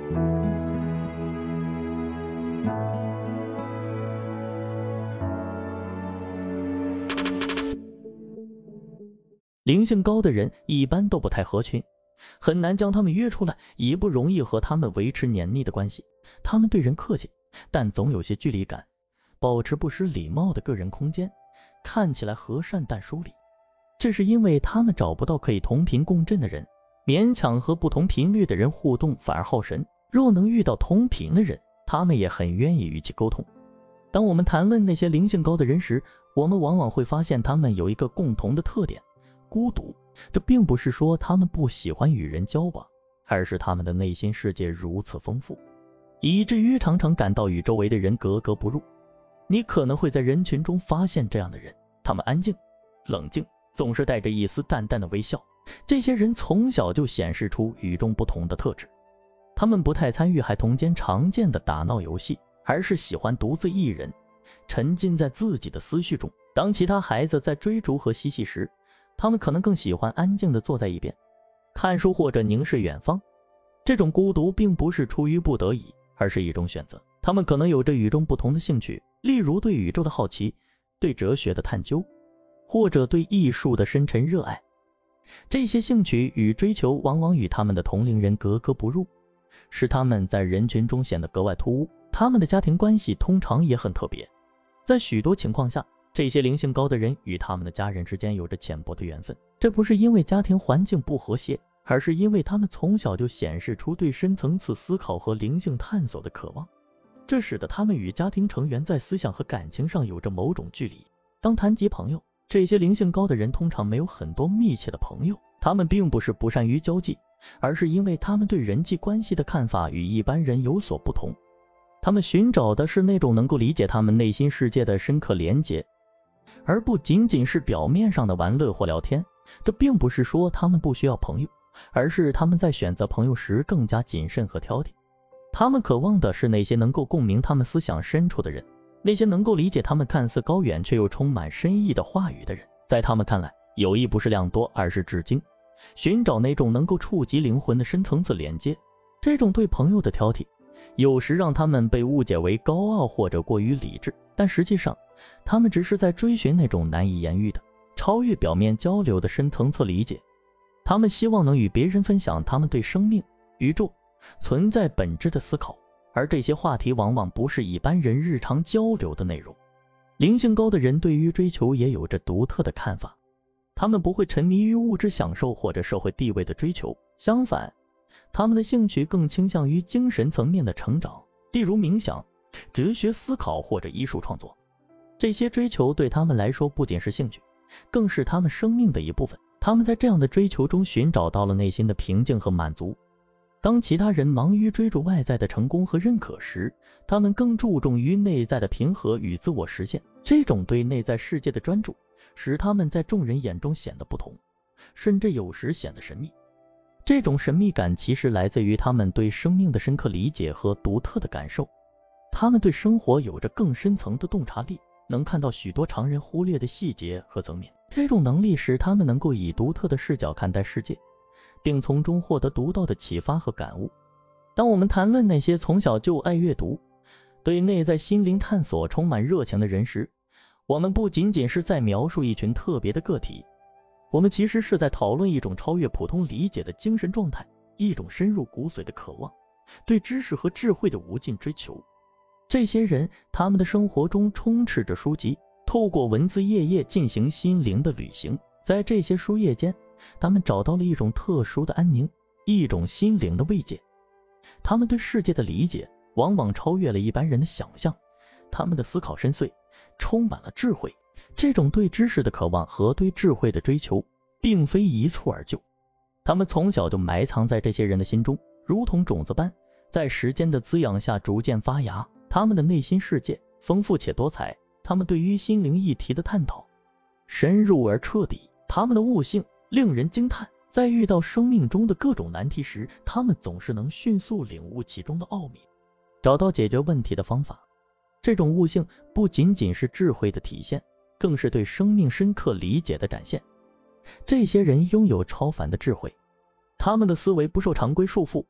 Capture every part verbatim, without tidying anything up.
灵性高的人一般都不太合群，很难将他们约出来，也不容易和他们维持黏腻的关系。他们对人客气，但总有些距离感，保持不失礼貌的个人空间，看起来和善但疏离。这是因为他们找不到可以同频共振的人，勉强和不同频率的人互动反而耗神。若能遇到同频的人，他们也很愿意与其沟通。当我们谈论那些灵性高的人时，我们往往会发现他们有一个共同的特点：孤独。这并不是说他们不喜欢与人交往，而是他们的内心世界如此丰富，以至于常常感到与周围的人格格不入。你可能会在人群中发现这样的人，他们安静、冷静，总是带着一丝淡淡的微笑。这些人从小就显示出与众不同的特质，他们不太参与孩童间常见的打闹游戏，而是喜欢独自一人，沉浸在自己的思绪中。当其他孩子在追逐和嬉戏时，他们可能更喜欢安静地坐在一边，看书或者凝视远方。这种孤独并不是出于不得已，而是一种选择。他们可能有着与众不同的兴趣，例如对宇宙的好奇，对哲学的探究，或者对艺术的深沉热爱。这些兴趣与追求往往与他们的同龄人格格不入，使他们在人群中显得格外突兀。他们的家庭关系通常也很特别，在许多情况下，这些灵性高的人与他们的家人之间有着浅薄的缘分。这不是因为家庭环境不和谐，而是因为他们从小就显示出对深层次思考和灵性探索的渴望，这使得他们与家庭成员在思想和感情上有着某种距离。当谈及朋友，这些灵性高的人通常没有很多密切的朋友，他们并不是不善于交际，而是因为他们对人际关系的看法与一般人有所不同。他们寻找的是那种能够理解他们内心世界的深刻连结，而不仅仅是表面上的玩乐或聊天。这并不是说他们不需要朋友，而是他们在选择朋友时更加谨慎和挑剔。他们渴望的是那些能够共鸣他们思想深处的人，那些能够理解他们看似高远却又充满深意的话语的人。在他们看来，友谊不是量多，而是至精，寻找那种能够触及灵魂的深层次连接。这种对朋友的挑剔有时让他们被误解为高傲或者过于理智，但实际上他们只是在追寻那种难以言喻的、超越表面交流的深层次理解。他们希望能与别人分享他们对生命、宇宙、存在本质的思考，而这些话题往往不是一般人日常交流的内容。灵性高的人对于追求也有着独特的看法，他们不会沉迷于物质享受或者社会地位的追求，相反，他们的兴趣更倾向于精神层面的成长，例如冥想、哲学思考或者艺术创作。这些追求对他们来说不仅是兴趣，更是他们生命的一部分。他们在这样的追求中寻找到了内心的平静和满足。当其他人忙于追逐外在的成功和认可时，他们更注重于内在的平和与自我实现。这种对内在世界的专注，使他们在众人眼中显得不同，甚至有时显得神秘。这种神秘感其实来自于他们对生命的深刻理解和独特的感受。他们对生活有着更深层的洞察力，能看到许多常人忽略的细节和层面。这种能力使他们能够以独特的视角看待世界，并从中获得独到的启发和感悟。当我们谈论那些从小就爱阅读，对内在心灵探索充满热情的人时，我们不仅仅是在描述一群特别的个体，我们其实是在讨论一种超越普通理解的精神状态，一种深入骨髓的渴望，对知识和智慧的无尽追求。这些人，他们的生活中充斥着书籍，透过文字页页进行心灵的旅行。在这些书页间，他们找到了一种特殊的安宁，一种心灵的慰藉。他们对世界的理解往往超越了一般人的想象，他们的思考深邃，充满了智慧。这种对知识的渴望和对智慧的追求并非一蹴而就，他们从小就埋藏在这些人的心中，如同种子般在时间的滋养下逐渐发芽。他们的内心世界丰富且多彩，他们对于心灵议题的探讨深入而彻底，他们的悟性令人惊叹。在遇到生命中的各种难题时，他们总是能迅速领悟其中的奥秘，找到解决问题的方法。这种悟性不仅仅是智慧的体现，更是对生命深刻理解的展现。这些人拥有超凡的智慧，他们的思维不受常规束缚，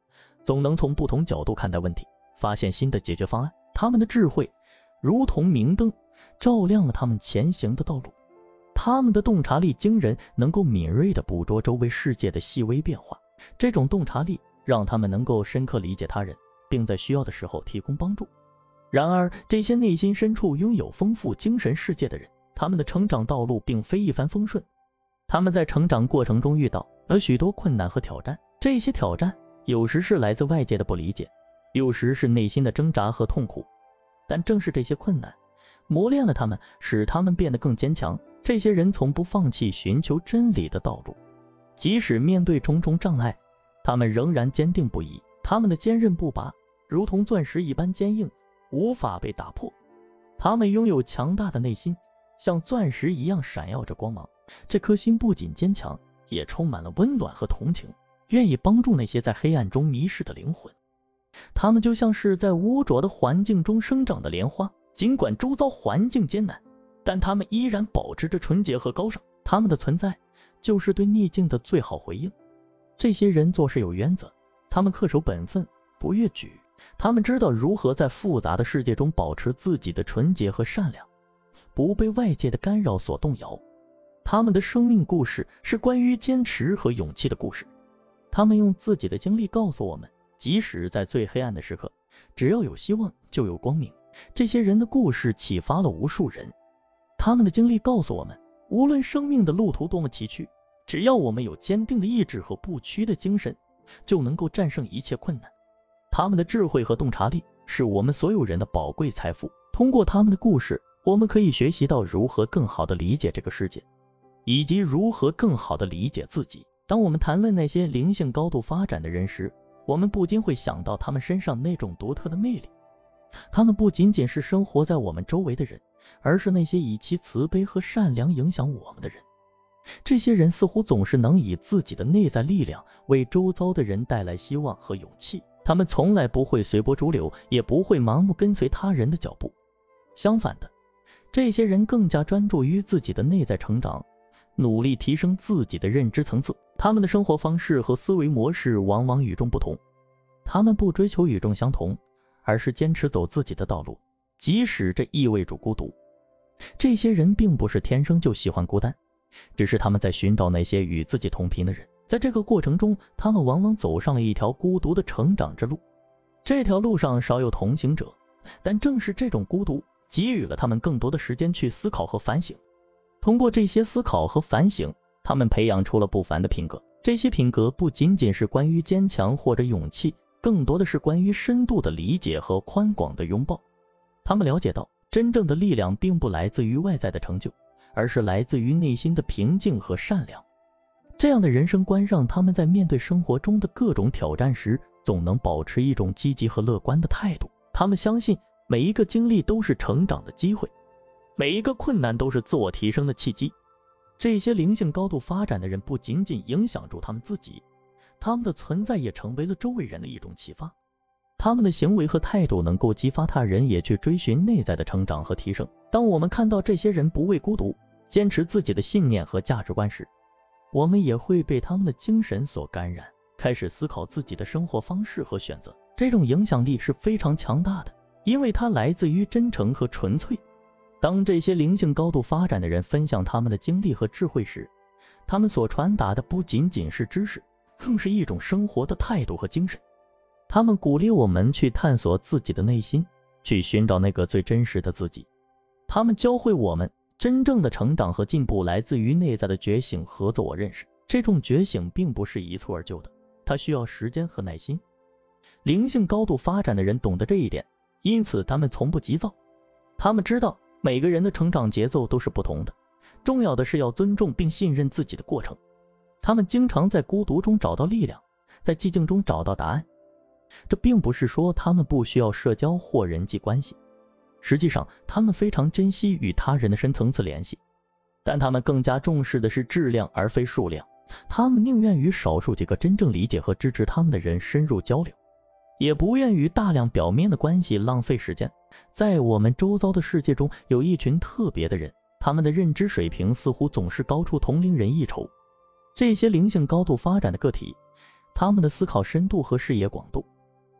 总能从不同角度看待问题，发现新的解决方案。他们的智慧如同明灯，照亮了他们前行的道路。他们的洞察力惊人，能够敏锐地捕捉周围世界的细微变化。这种洞察力让他们能够深刻理解他人，并在需要的时候提供帮助。然而，这些内心深处拥有丰富精神世界的人，他们的成长道路并非一帆风顺。他们在成长过程中遇到了许多困难和挑战，这些挑战有时是来自外界的不理解，有时是内心的挣扎和痛苦。但正是这些困难磨练了他们，使他们变得更坚强。这些人从不放弃寻求真理的道路，即使面对重重障碍，他们仍然坚定不移。他们的坚韧不拔如同钻石一般坚硬，无法被打破。他们拥有强大的内心，像钻石一样闪耀着光芒。这颗心不仅坚强，也充满了温暖和同情，愿意帮助那些在黑暗中迷失的灵魂。他们就像是在污浊的环境中生长的莲花，尽管周遭环境艰难，但他们依然保持着纯洁和高尚。他们的存在就是对逆境的最好回应。这些人做事有原则，他们恪守本分，不越矩。他们知道如何在复杂的世界中保持自己的纯洁和善良，不被外界的干扰所动摇。他们的生命故事是关于坚持和勇气的故事。他们用自己的经历告诉我们，即使在最黑暗的时刻，只要有希望就有光明。这些人的故事启发了无数人。他们的经历告诉我们，无论生命的路途多么崎岖，只要我们有坚定的意志和不屈的精神，就能够战胜一切困难。他们的智慧和洞察力是我们所有人的宝贵财富。通过他们的故事，我们可以学习到如何更好地理解这个世界，以及如何更好地理解自己。当我们谈论那些灵性高度发展的人时，我们不禁会想到他们身上那种独特的魅力。他们不仅仅是生活在我们周围的人，而是那些以其慈悲和善良影响我们的人。这些人似乎总是能以自己的内在力量为周遭的人带来希望和勇气。他们从来不会随波逐流，也不会盲目跟随他人的脚步。相反的，这些人更加专注于自己的内在成长，努力提升自己的认知层次。他们的生活方式和思维模式往往与众不同。他们不追求与众相同，而是坚持走自己的道路，即使这意味着孤独。这些人并不是天生就喜欢孤单，只是他们在寻找那些与自己同频的人。在这个过程中，他们往往走上了一条孤独的成长之路。这条路上少有同行者，但正是这种孤独给予了他们更多的时间去思考和反省。通过这些思考和反省，他们培养出了不凡的品格。这些品格不仅仅是关于坚强或者勇气，更多的是关于深度的理解和宽广的拥抱。他们了解到，真正的力量并不来自于外在的成就，而是来自于内心的平静和善良。这样的人生观让他们在面对生活中的各种挑战时，总能保持一种积极和乐观的态度。他们相信每一个经历都是成长的机会，每一个困难都是自我提升的契机。这些灵性高度发展的人不仅仅影响住他们自己，他们的存在也成为了周围人的一种启发。他们的行为和态度能够激发他人也去追寻内在的成长和提升。当我们看到这些人不畏孤独，坚持自己的信念和价值观时，我们也会被他们的精神所感染，开始思考自己的生活方式和选择。这种影响力是非常强大的，因为它来自于真诚和纯粹。当这些灵性高度发展的人分享他们的经历和智慧时，他们所传达的不仅仅是知识，更是一种生活的态度和精神。他们鼓励我们去探索自己的内心，去寻找那个最真实的自己。他们教会我们，真正的成长和进步来自于内在的觉醒和自我认识。这种觉醒并不是一蹴而就的，它需要时间和耐心。灵性高度发展的人懂得这一点，因此他们从不急躁。他们知道每个人的成长节奏都是不同的，重要的是要尊重并信任自己的过程。他们经常在孤独中找到力量，在寂静中找到答案。这并不是说他们不需要社交或人际关系，实际上他们非常珍惜与他人的深层次联系，但他们更加重视的是质量而非数量。他们宁愿与少数几个真正理解和支持他们的人深入交流，也不愿与大量表面的关系浪费时间。在我们周遭的世界中，有一群特别的人，他们的认知水平似乎总是高出同龄人一筹。这些灵性高度发展的个体，他们的思考深度和视野广度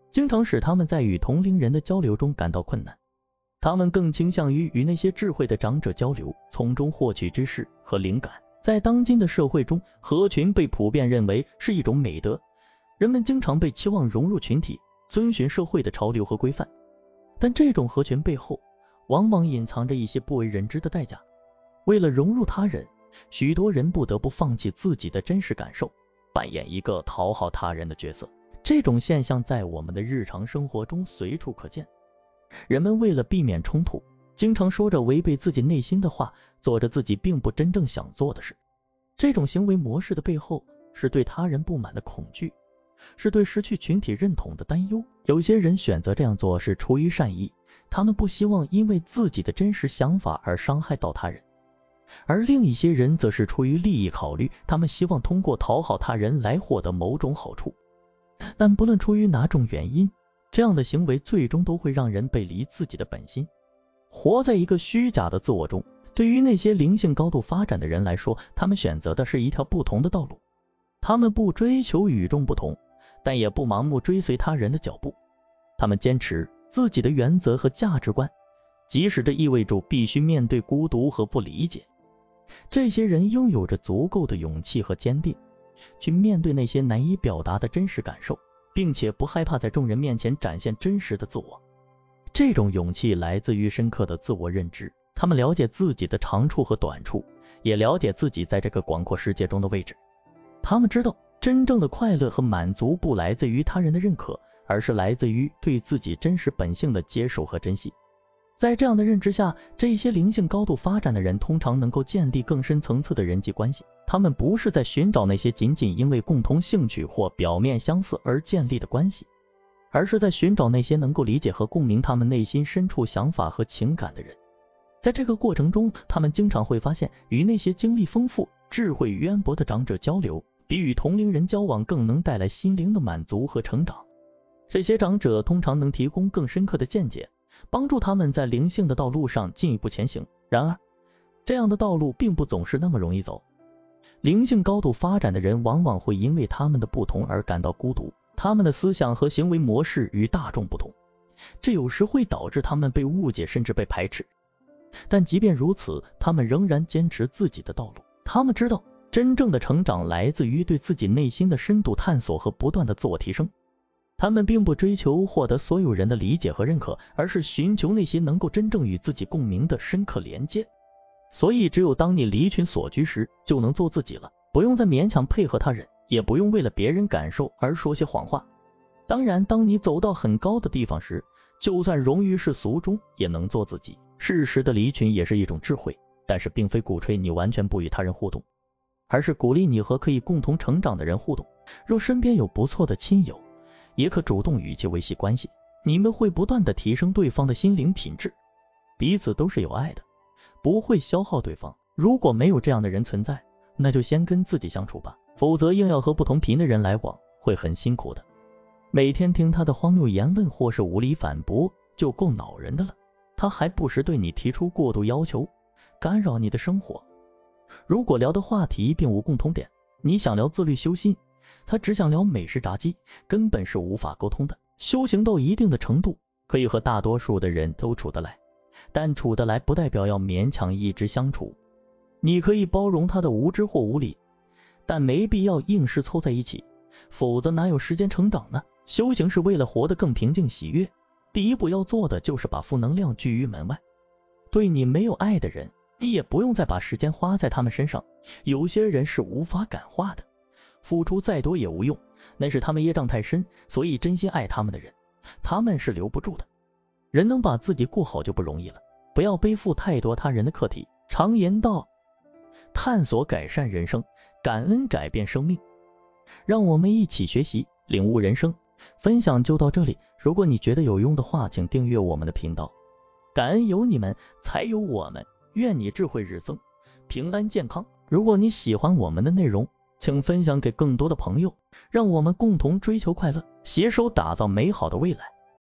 经常使他们在与同龄人的交流中感到困难。他们更倾向于与那些智慧的长者交流，从中获取知识和灵感。在当今的社会中，合群被普遍认为是一种美德，人们经常被期望融入群体，遵循社会的潮流和规范。但这种合群背后，往往隐藏着一些不为人知的代价。为了融入他人，许多人不得不放弃自己的真实感受，扮演一个讨好他人的角色。这种现象在我们的日常生活中随处可见。人们为了避免冲突，经常说着违背自己内心的话，做着自己并不真正想做的事。这种行为模式的背后，是对他人不满的恐惧，是对失去群体认同的担忧。有些人选择这样做是出于善意，他们不希望因为自己的真实想法而伤害到他人。而另一些人则是出于利益考虑，他们希望通过讨好他人来获得某种好处。但不论出于哪种原因，这样的行为最终都会让人背离自己的本心，活在一个虚假的自我中。对于那些灵性高度发展的人来说，他们选择的是一条不同的道路。他们不追求与众不同，但也不盲目追随他人的脚步。他们坚持自己的原则和价值观，即使这意味着必须面对孤独和不理解。这些人拥有着足够的勇气和坚定，去面对那些难以表达的真实感受，并且不害怕在众人面前展现真实的自我。这种勇气来自于深刻的自我认知，他们了解自己的长处和短处，也了解自己在这个广阔世界中的位置。他们知道，真正的快乐和满足不来自于他人的认可，而是来自于对自己真实本性的接受和珍惜。在这样的认知下，这些灵性高度发展的人通常能够建立更深层次的人际关系。他们不是在寻找那些仅仅因为共同兴趣或表面相似而建立的关系，而是在寻找那些能够理解和共鸣他们内心深处想法和情感的人。在这个过程中，他们经常会发现，与那些经历丰富、智慧渊博的长者交流，比与同龄人交往更能带来心灵的满足和成长。这些长者通常能提供更深刻的见解，帮助他们在灵性的道路上进一步前行。然而，这样的道路并不总是那么容易走。灵性高度发展的人往往会因为他们的不同而感到孤独，他们的思想和行为模式与大众不同，这有时会导致他们被误解甚至被排斥。但即便如此，他们仍然坚持自己的道路。他们知道，真正的成长来自于对自己内心的深度探索和不断的自我提升。他们并不追求获得所有人的理解和认可，而是寻求那些能够真正与自己共鸣的深刻连接。所以只有当你离群索居时，就能做自己了，不用再勉强配合他人，也不用为了别人感受而说些谎话。当然，当你走到很高的地方时，就算融于世俗中，也能做自己。适时的离群也是一种智慧，但是并非鼓吹你完全不与他人互动，而是鼓励你和可以共同成长的人互动。若身边有不错的亲友，也可主动与其维系关系，你们会不断的提升对方的心灵品质，彼此都是有爱的，不会消耗对方。如果没有这样的人存在，那就先跟自己相处吧，否则硬要和不同频的人来往，会很辛苦的。每天听他的荒谬言论或是无理反驳就够恼人的了，他还不时对你提出过度要求，干扰你的生活。如果聊的话题并无共同点，你想聊自律修心，他只想聊美食炸鸡，根本是无法沟通的。修行到一定的程度，可以和大多数的人都处得来，但处得来不代表要勉强一直相处。你可以包容他的无知或无理，但没必要硬是凑在一起，否则哪有时间成长呢？修行是为了活得更平静喜悦，第一步要做的就是把负能量拒于门外。对你没有爱的人，你也不用再把时间花在他们身上。有些人是无法感化的，付出再多也无用，那是他们业障太深，所以真心爱他们的人，他们是留不住的。人能把自己过好就不容易了，不要背负太多他人的课题。常言道，探索改善人生，感恩改变生命。让我们一起学习，领悟人生。分享就到这里，如果你觉得有用的话，请订阅我们的频道。感恩有你们，才有我们。愿你智慧日增，平安健康。如果你喜欢我们的内容，请分享给更多的朋友，让我们共同追求快乐，携手打造美好的未来。